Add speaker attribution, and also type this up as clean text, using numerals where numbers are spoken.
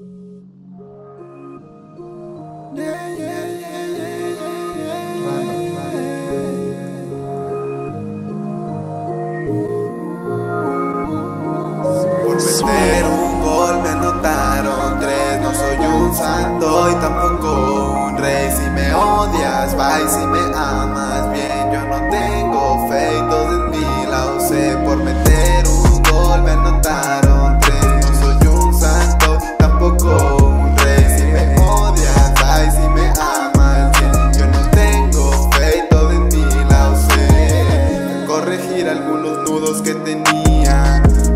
Speaker 1: Por meter un gol me anotaron 3. No soy un santo y tampoco un rey. Si me odias, bye. Si me amas, bien. Yo no tengo fe y todo en mí la usé. Por meter un gol me anotaron 3. No soy un santo, tampoco un rey. Si me odias, bye. Si me amas, bien. Yo no tengo fe y todo en mí la usé. Corregir algunos nudos que tenía.